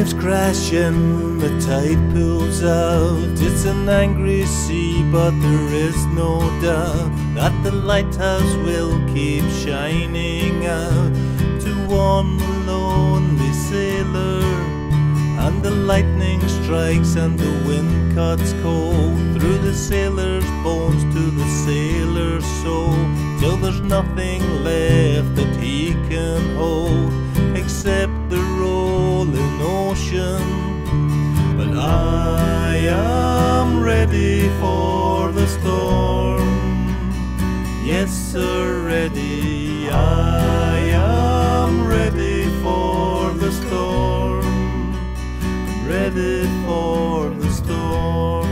waves crashing, the tide pulls out. It's an angry sea, but there is no doubt that the lighthouse will keep shining out to warn the lonely sailor. And the lightning strikes and the wind cuts cold through the sailor's bones to the sailor's soul, till there's nothing left that he can hold except the rolling ocean. But I am ready for the storm. Yes, sir, ready. I am ready for the storm. Ready for the storm.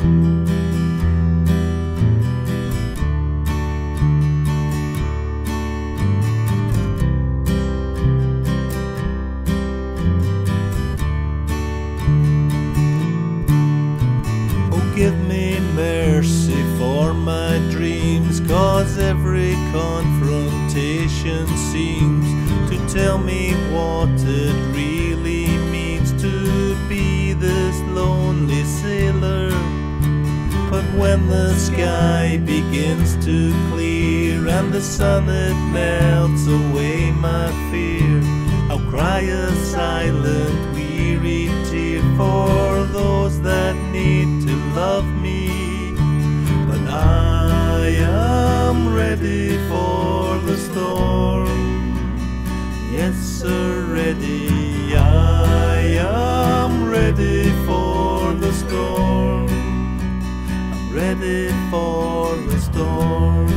Oh, give me mercy for my dreams, 'cause every confrontation seems to tell me what it really means to be this lonely sailor. But when the sky begins to clear and the sun it melts away my fear, I'll cry a silent weary tear for those that need to love me. But I am ready for the storm. Yes, sir, ready. I am ready for the storm. I'm ready for the storm.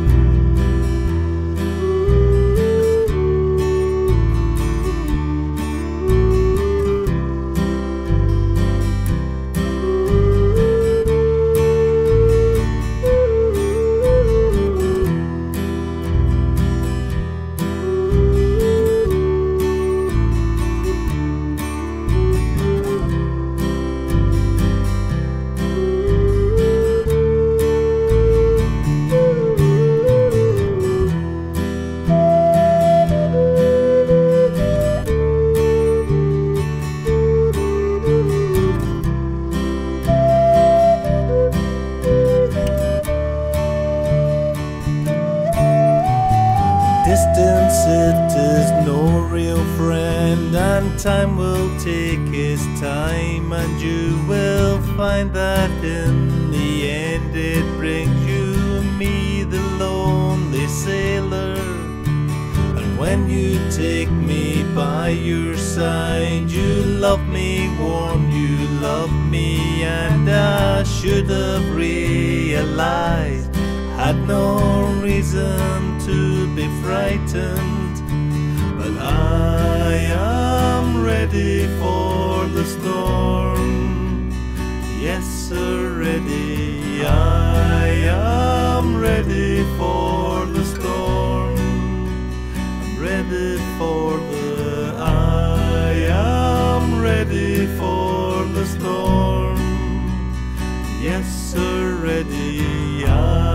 Distance, it is no real friend, and time will take its time, and you will find that in the end it brings you me, the lonely sailor. And when you take me by your side, you love me, warm, you love me, and I should have realized had no reason to be frightened. But I am ready for the storm. Yes, sir, ready. I am ready for the storm. I'm ready for the. I am ready for the storm. Yes, sir, ready.